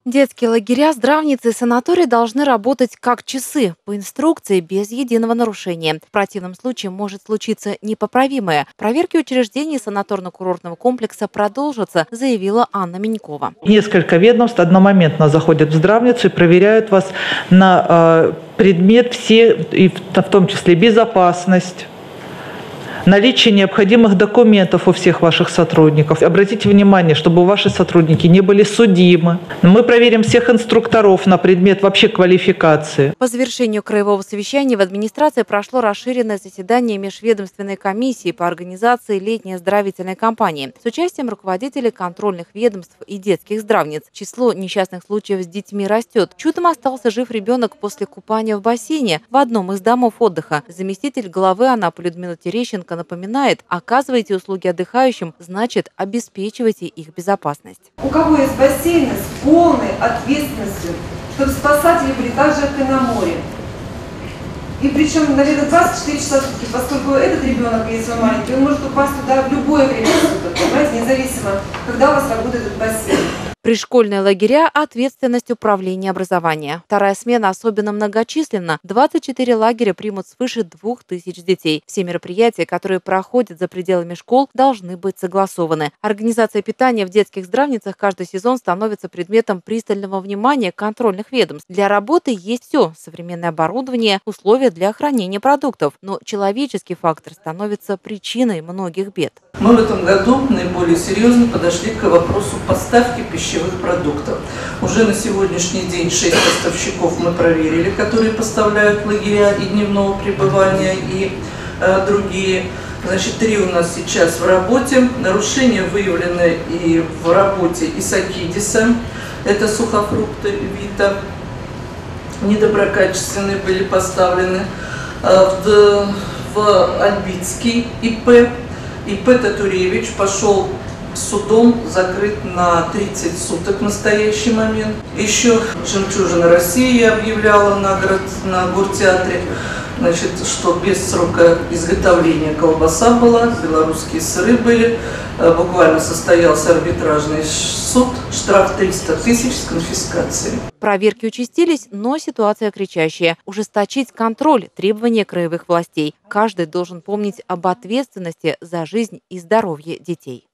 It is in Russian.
Детские лагеря, здравницы и санатории должны работать как часы, по инструкции, без единого нарушения. В противном случае может случиться непоправимое. Проверки учреждений санаторно-курортного комплекса продолжатся, заявила Анна Минькова. Несколько ведомств одномоментно заходят в здравницу и проверяют вас на предмет все, и в том числе безопасность, наличие необходимых документов у всех ваших сотрудников. Обратите внимание, чтобы ваши сотрудники не были судимы. Мы проверим всех инструкторов на предмет вообще квалификации. По завершению краевого совещания в администрации прошло расширенное заседание межведомственной комиссии по организации летней оздоровительной кампании с участием руководителей контрольных ведомств и детских здравниц. Число несчастных случаев с детьми растет. Чудом остался жив ребенок после купания в бассейне в одном из домов отдыха. Заместитель главы Анапы Людмила Терещенко напоминает, оказывайте услуги отдыхающим, значит, обеспечивайте их безопасность. У кого есть бассейны с полной ответственностью, чтобы спасатели были так же, как и на море. И причем, наверное, 24 часа в сутки, поскольку этот ребенок, если он маленький, он может упасть туда в любое время суток, понимаете, независимо, когда у вас работает этот бассейн. Пришкольные лагеря – ответственность управления образования. Вторая смена особенно многочисленна. 24 лагеря примут свыше 2000 детей. Все мероприятия, которые проходят за пределами школ, должны быть согласованы. Организация питания в детских здравницах каждый сезон становится предметом пристального внимания контрольных ведомств. Для работы есть все – современное оборудование, условия для хранения продуктов. Но человеческий фактор становится причиной многих бед. Мы в этом году наиболее серьезно подошли к вопросу поставки пищевых продуктов. Уже на сегодняшний день 6 поставщиков мы проверили, которые поставляют лагеря и дневного пребывания, и другие. Значит, 3 у нас сейчас в работе. Нарушения выявлены и в работе Исакидиса. Это сухофрукты Вита. Недоброкачественные были поставлены. В Альбицкий ИП. ИП Татуревич пошел судом закрыт на 30 суток в настоящий момент. Еще «Жемчужина России» я объявляла на Гортеатре, значит, что без срока изготовления колбаса была, белорусские сыры были. Буквально состоялся арбитражный суд, штраф 300 тысяч с конфискацией. Проверки участились, но ситуация кричащая. Ужесточить контроль – требования краевых властей. Каждый должен помнить об ответственности за жизнь и здоровье детей.